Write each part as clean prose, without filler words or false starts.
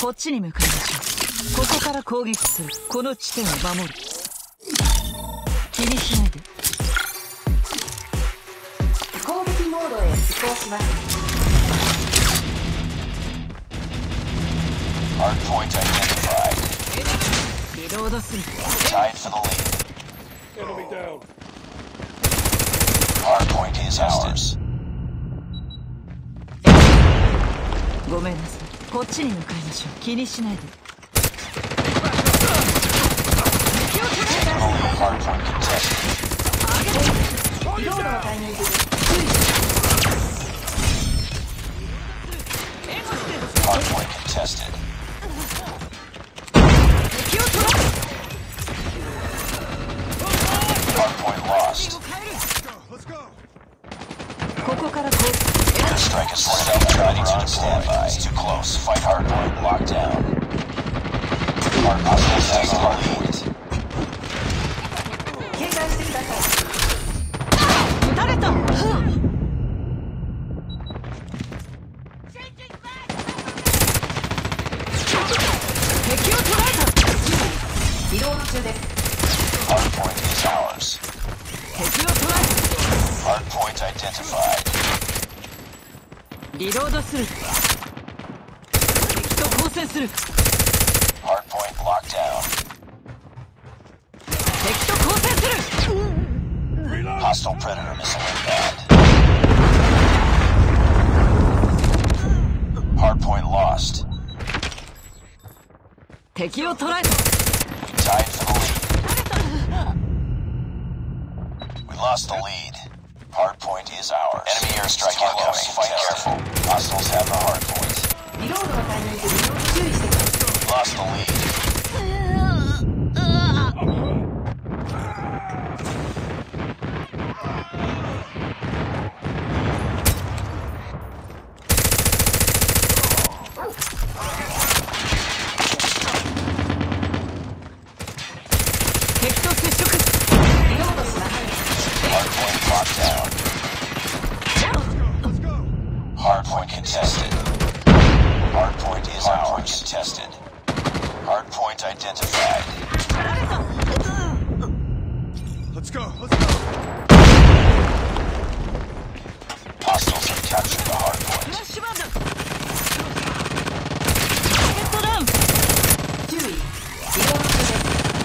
こっちに向かいましょう。ここから攻撃する。この地点を守る。気にしないで。 攻撃モードへ移行します。 Hardpoint identified. リロードする。 Tied for the lead. Enemy down. Hardpoint is ours. ごめんなさい。こっちに向かいましょう。気にしないで。 Hardpoint contested. リロードのタイミングで Hardpoint contested. Hardpoint lost. Let's go. ここからこう。 Strike is ready to standby. It's too close. Fight hardpoint. Locked down. Hardpoint has the hardpoint. 警戒してください。 撃たれた。敵を捕らえた。 リロード中です。 Hardpoint is ours. 敵を捕らえ Hardpoint identified. た。リロードする。敵と交戦する。 Hardpoint locked down. 敵と交戦する。 Hostile predator missile inbound. Hardpoint lost. 敵を捕らえた。 Tied for the lead. We lost the lead. Hardpoint is ours. Enemy airstrike incoming. Fight careful. Hostiles have the hardpoint. リロードのタイミングで注意してください。 Lost the lead. Hardpoint locked down. Hardpoint contested. Hardpoint is ours. Contested. Hardpoint identified. Let's go. Let's go. Hostiles have captured the hardpoint. 注意。リロード中です。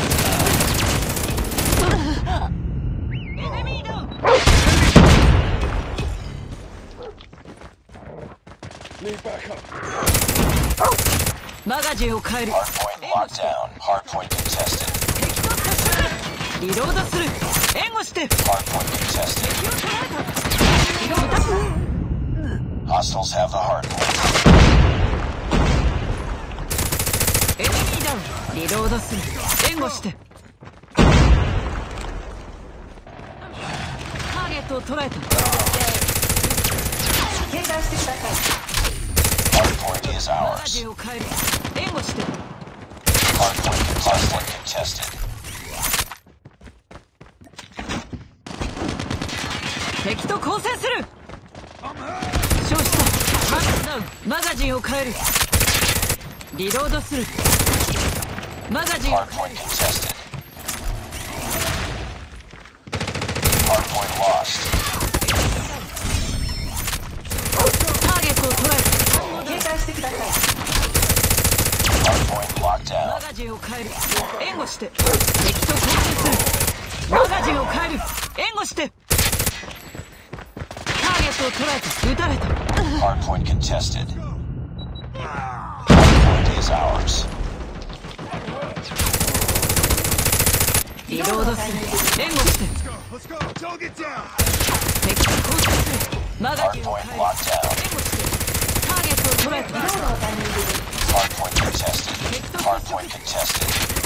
Need backup. マガジンを変える。 Hardpoint locked down. Hardpoint contested. 敵と接触。リロードする。援護して。 Hardpoint contested. 敵を捕らえた。 Hostiles have the hardpoint. エネミーダウン。リロードする。援護して。ターゲットを捉えた。 警戒してください。 Hardpoint is マガ ours. ジンを変える。援護して。 Hardpoint contested. 敵と交戦する。負傷した。マックスダウン。マガジンを変える。リロードする。マガジンを Hardpoint contested. Hardpoint lost. ターゲットを捉えた。 警戒してください。 Hardpoint locked マ down. ガジンを変える。援護して。敵と交戦する。マガジンを変える。援護して。ターゲットを捉えた。撃たれた。 Hardpoint contested. Hardpoint is ours. リロードする。援護して。 Let's go. Target down. 敵と交戦する。マガジンを Hardpoint 変える。 locked down. 援護して。ターゲットを捉えた。 リロードのタイミングで Hardpoint contested. Hardpoint contested.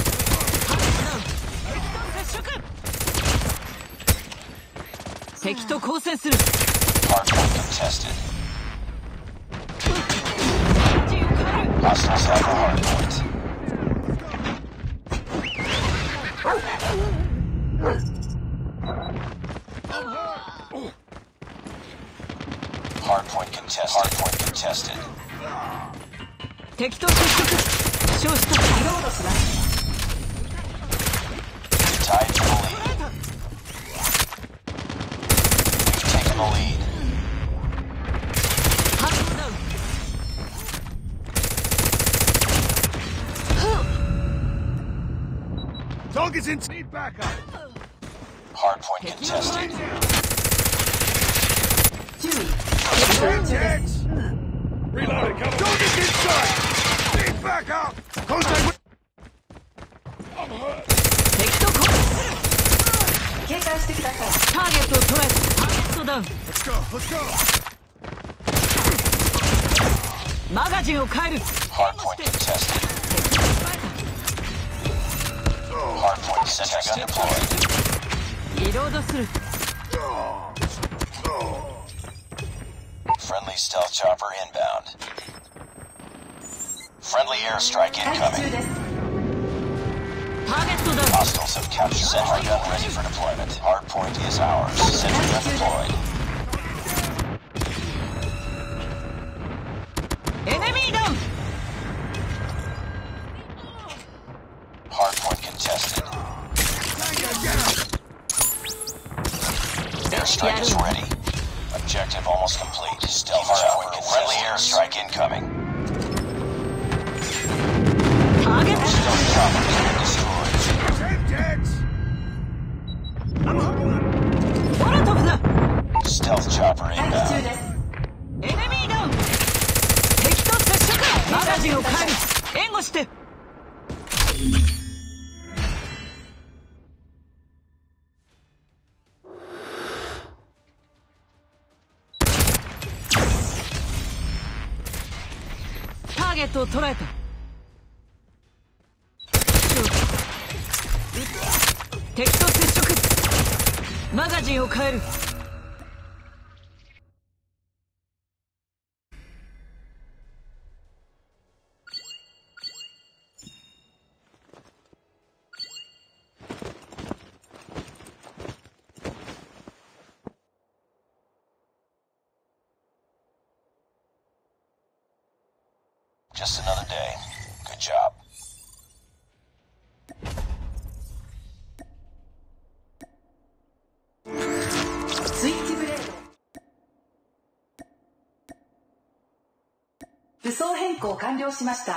敵と交戦する。 Hardpoint contested. Hostiles have the hardpoint. Hardpoint contested. Hardpoint contested. 敵と接触。負傷した。 リロードします。 Tied for the lead. We've taken the lead. ハンドダウン。 Target's in. Need backup. Hardpoint contested. 注意。リロード中です。 Reloading. Cover. Target's inside. Need backup. Contact with. I'm hurt. 敵と交差する。 警戒してください。 ターゲットを捉えた。ターゲットダウン。 Let's go. Let's go. マガジンを変える。 Hardpoint contested. Hardpoint sentry gun deployed. リロードする。 Friendly stealth chopper inbound. Friendly airstrike 待機中 incoming. です。 ターゲットダウン。 Hostiles have captured sentry gun ready for deployment. Hardpoint is ours. Sentry gun deployed. エネミーダウン。 Hardpoint contested. Airstrike is ready. Objective almost complete. Stealth chopper. Friendly airstrike incoming. ターゲット。 Stealth chopper has been destroyed. Ten deads. I'm hurt. モロトフだ。 Stealth chopper 待機中 inbound. です。 エネミーダウン。敵と接触。マガジンを変える。援護して。ターゲットを捉えた。敵と接触。マガジンを変える。 Just another day. Good job. スイッチブレード。武装変更完了しました。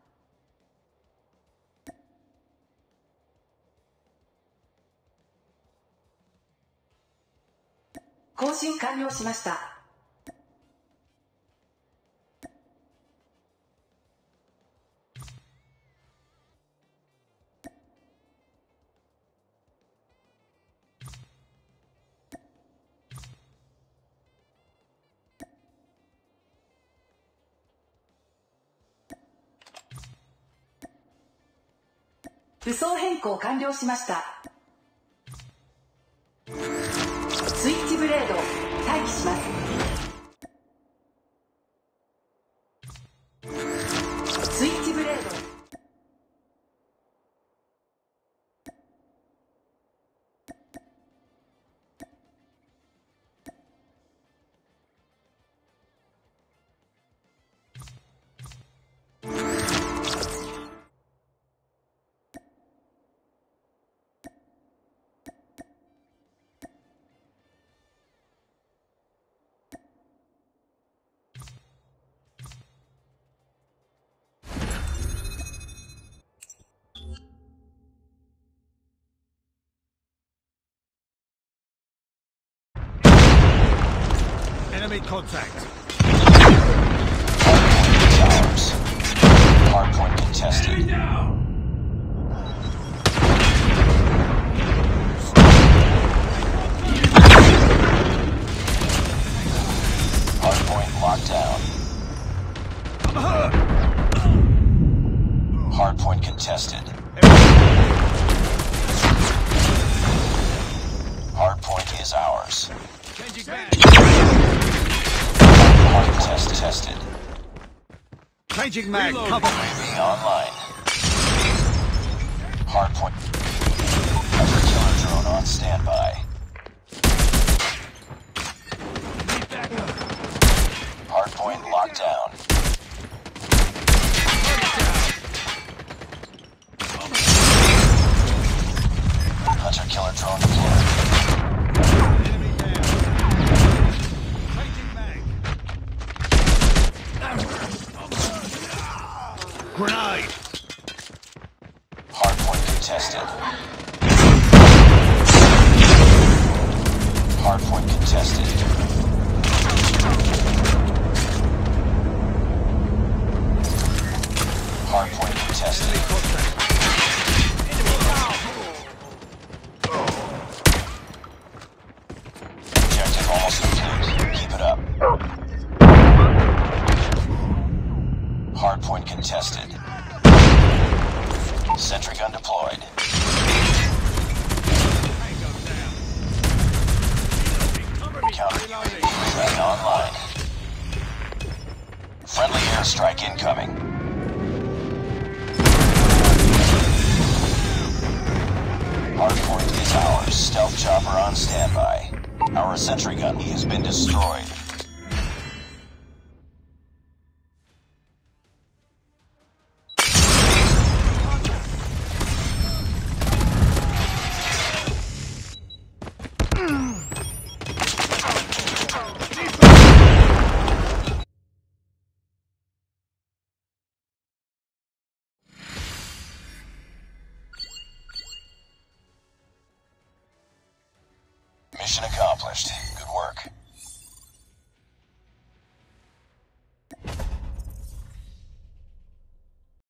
更新完了しました。武装変更完了しました。スイッチブレード待機します。スイッチブレード。 Enemy contact. Towers. Hardpoint contested. Hardpoint locked down. I'm hurt. Hardpoint contested. Hardpoint is ours. Changing back. Hard test tested. Changing mag. Reloading. Cover. UAV online. Hardpoint. Hunter killer drone on standby. Hardpoint locked down. Grenade! Hardpoint contested. Hardpoint contested. Hardpoint contested. Enemy contact. Objective almost complete. Keep it up. Hardpoint contested. Sentry gun deployed. Counter UAV online. Friendly airstrike incoming. Hardpoint is ours. Stealth chopper on standby. Our sentry gun has been destroyed. Mission accomplished. Good work.